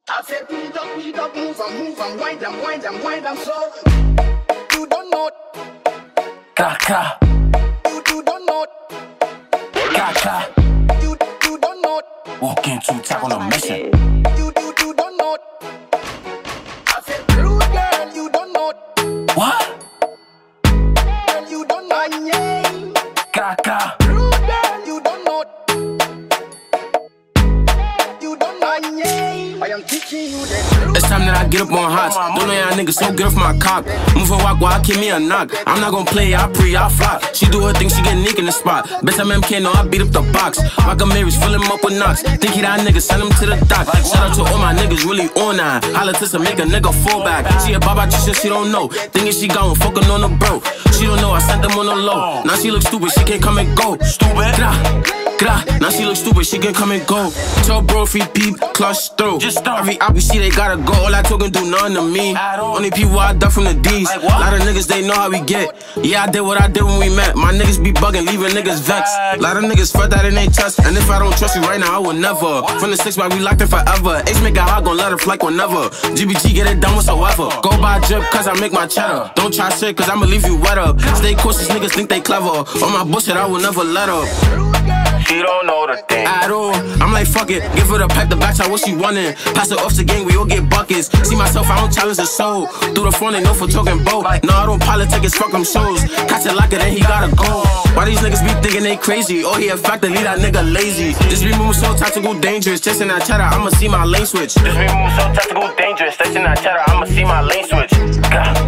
I said, beat up, move and wind and slow. You don't know. Ka. You don't know. Ka. You don't know. Walk into town on a mission. You don't know. I said, rude girl, you don't know. What? Girl, you don't know. Yeah. Ka. Rude girl, you don't know. You don't know. Yeah. I am teaching you the truth. It's time that I get up on hots. Don't know y'all niggas, so get off my cock. Move and walk while I give me a knock. I'm not gon' play, I flop. She do her thing, she get nick in the spot. Bitch, I'm MK, no, I beat up the box. Rock Mary's, fill him up with knocks. Think he that nigga, send him to the dock. Shout out to all my niggas, really on that. Holla to some make a nigga fall back. She a baba, she don't know. Thinking she gone, fucking on the bro. She don't know, I sent them on the low. Now she look stupid, she can't come and go. Stupid. Now she look stupid, she can come and go. Tell bro if he peep, clutch through. Every op we see they gotta go. All I talking do nothing to me. Only people I duck from the D's. Lot of niggas they know how we get. Yeah, I did what I did when we met. My niggas be bugging, leaving niggas vexed. Lot of niggas felt that in they chest. And if I don't trust you right now, I will never. From the 6 we locked in forever. H make it hot, gon' let her flex whenever. GBG get it done whatsoever. Go buy a drip cause I make my cheddar. Don't try shit cause I'ma leave you wet up. Stay cautious, niggas think they clever. On my bullshit, I will never let up. She don't know the thing at all. I'm like, fuck it, give her the pack, the back shot, what she wantin'. Pass it off to gang, we all get buckets. See myself, I don't challenge the soul. Through the phone, they know for talking boat. No, I don't politic, it's fuck them shows. Catch it like it, then he gotta go. Why these niggas be thinking they crazy? Oh, he a factor, leave that nigga lazy. This be moving so tactical, dangerous. Chasing that cheddar, I'ma see my lane switch. This be moving so tactical, dangerous. Chasing that cheddar, I'ma see my lane switch.